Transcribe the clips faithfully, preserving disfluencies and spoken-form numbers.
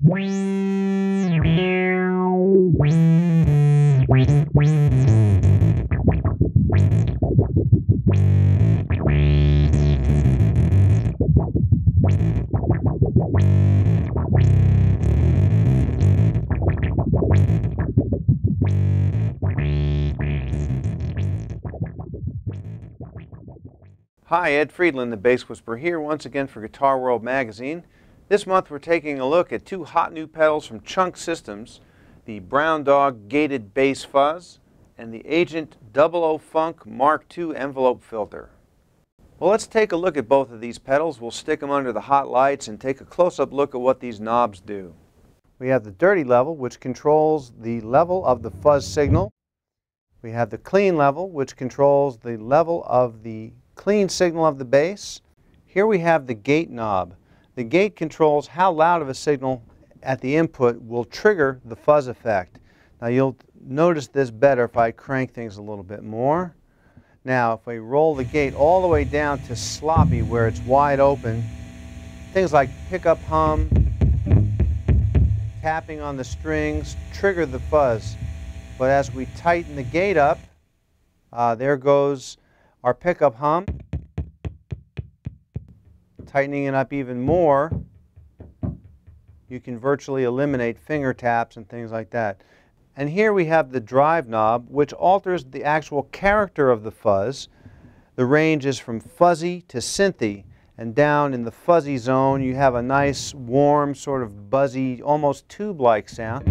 Hi, Ed Friedland, the Bass Whisperer here once again for Guitar World Magazine. This month we're taking a look at two hot new pedals from Chunk Systems, the Brown Dog Gated Bass Fuzz and the Agent double O Funk Mark two Envelope Filter. Well, let's take a look at both of these pedals. We'll stick them under the hot lights and take a close-up look at what these knobs do. We have the dirty level, which controls the level of the fuzz signal. We have the clean level, which controls the level of the clean signal of the bass. Here we have the gate knob. The gate controls how loud of a signal at the input will trigger the fuzz effect. Now you'll notice this better if I crank things a little bit more. Now if we roll the gate all the way down to sloppy where it's wide open, things like pickup hum, tapping on the strings trigger the fuzz. But as we tighten the gate up, uh, there goes our pickup hum. Tightening it up even more, you can virtually eliminate finger taps and things like that. And here we have the drive knob, which alters the actual character of the fuzz. The range is from fuzzy to synthy, and down in the fuzzy zone you have a nice warm sort of buzzy, almost tube-like sound.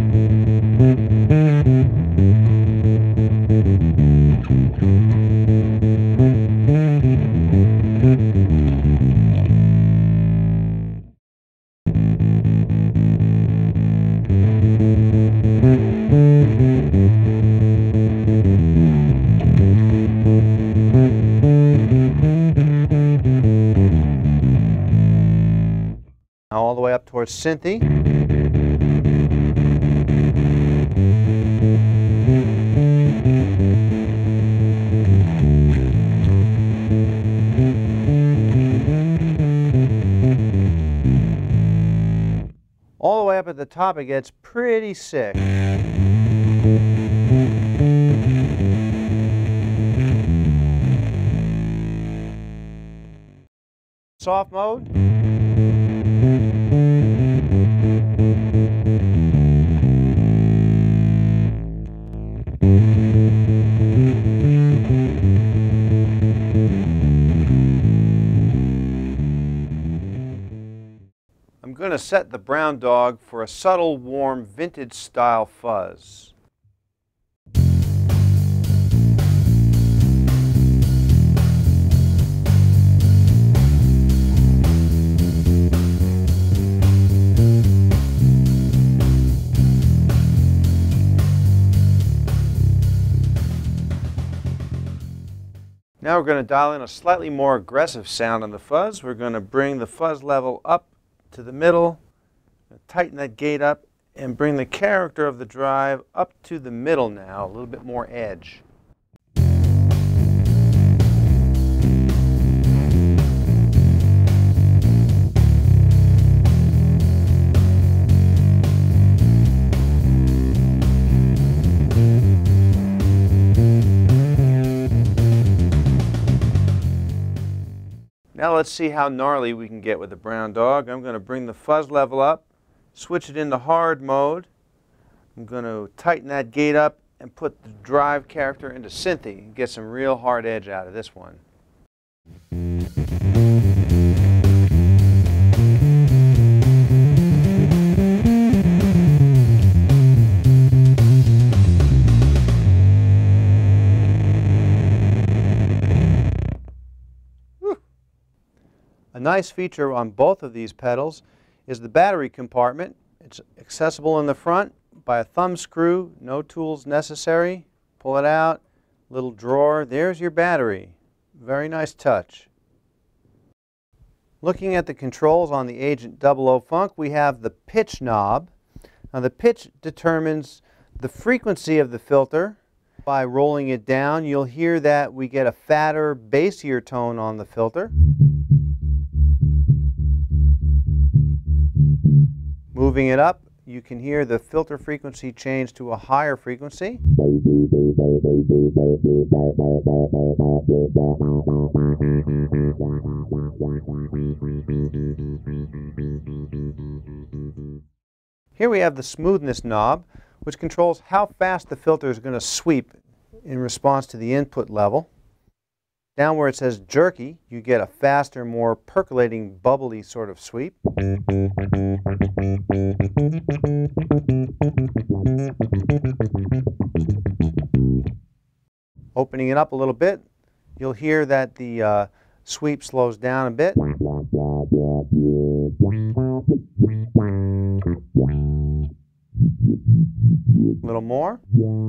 Now all the way up towards synthy. All the way up at the top it gets pretty sick. Soft mode. I'm going to set the Brown Dog for a subtle, warm, vintage style fuzz. Now we're going to dial in a slightly more aggressive sound on the fuzz. We're going to bring the fuzz level up to the middle, tighten that gate up, and bring the character of the drive up to the middle now, a little bit more edge. Now let's see how gnarly we can get with the Brown Dog. I'm going to bring the fuzz level up, switch it into hard mode. I'm going to tighten that gate up and put the drive character into synthy and get some real hard edge out of this one. A nice feature on both of these pedals is the battery compartment. It's accessible in the front by a thumb screw, no tools necessary. Pull it out, little drawer, there's your battery. Very nice touch. Looking at the controls on the Agent double O Funk, we have the pitch knob. Now the pitch determines the frequency of the filter. By rolling it down, you'll hear that we get a fatter, bassier tone on the filter. Moving it up, you can hear the filter frequency change to a higher frequency. Here we have the smoothness knob, which controls how fast the filter is going to sweep in response to the input level. Down where it says jerky, you get a faster, more percolating, bubbly sort of sweep. Opening it up a little bit, you'll hear that the uh, sweep slows down a bit. A little more.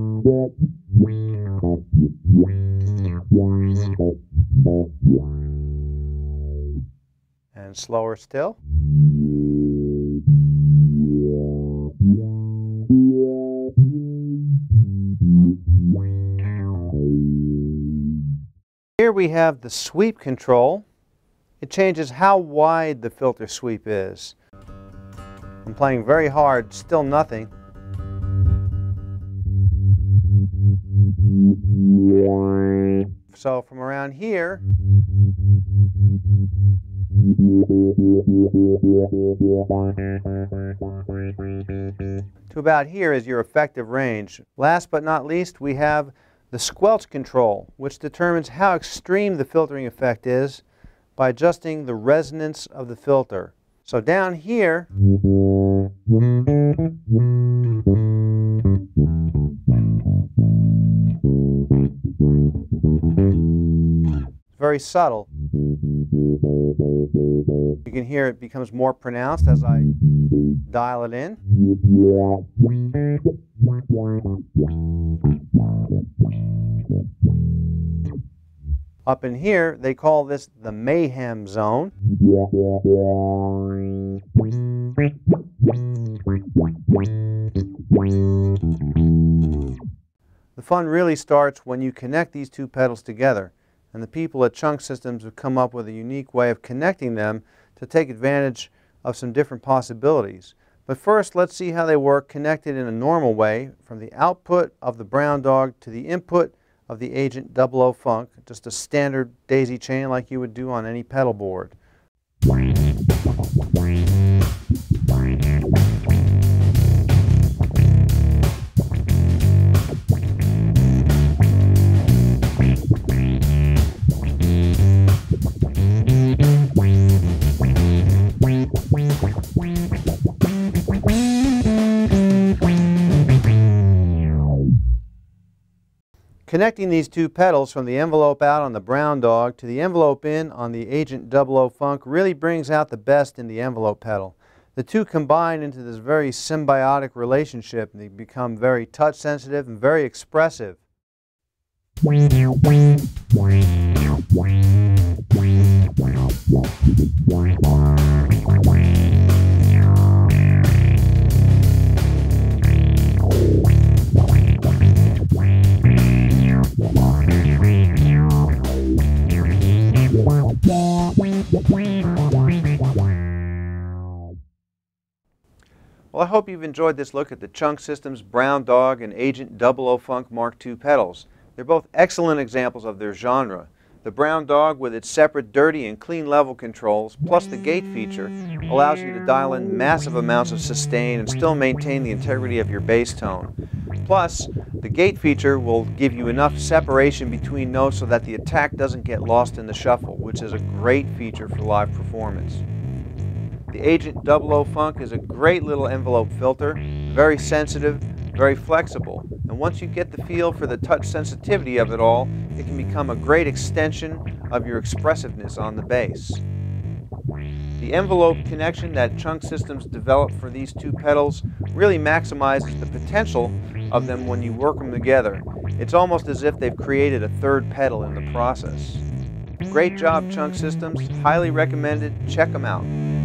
And slower still. Here we have the sweep control. It changes how wide the filter sweep is. I'm playing very hard, still nothing. So from around here to about here is your effective range. Last but not least, we have the squelch control, which determines how extreme the filtering effect is by adjusting the resonance of the filter. So down here, it's very subtle. You can hear it becomes more pronounced as I dial it in. Up in here, they call this the mayhem zone. The fun really starts when you connect these two pedals together, and the people at Chunk Systems have come up with a unique way of connecting them to take advantage of some different possibilities. But first, let's see how they work connected in a normal way from the output of the Brown Dog to the input of the Agent double O Funk, just a standard daisy chain like you would do on any pedal board. Connecting these two pedals from the envelope out on the Brown Dog to the envelope in on the Agent double O Funk really brings out the best in the envelope pedal. The two combine into this very symbiotic relationship, and they become very touch sensitive and very expressive. Well, I hope you've enjoyed this look at the Chunk Systems Brown Dog and Agent double O Funk Mark two pedals. They're both excellent examples of their genre. The Brown Dog, with its separate dirty and clean level controls, plus the gate feature, allows you to dial in massive amounts of sustain and still maintain the integrity of your bass tone. Plus, the gate feature will give you enough separation between notes so that the attack doesn't get lost in the shuffle, which is a great feature for live performance. The Agent double O Funk is a great little envelope filter, very sensitive, very flexible, and once you get the feel for the touch sensitivity of it all, it can become a great extension of your expressiveness on the bass. The envelope connection that Chunk Systems developed for these two pedals really maximizes the potential of them when you work them together. It's almost as if they've created a third pedal in the process. Great job, Chunk Systems. Highly recommended. Check them out.